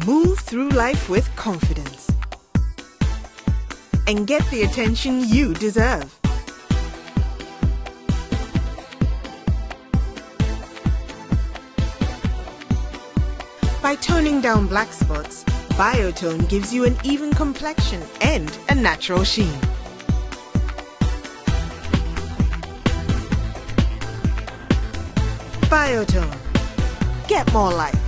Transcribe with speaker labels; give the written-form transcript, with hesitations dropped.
Speaker 1: Move through life with confidence and get the attention you deserve. By toning down black spots, Biotone gives you an even complexion and a natural sheen. Biotone. Get more life.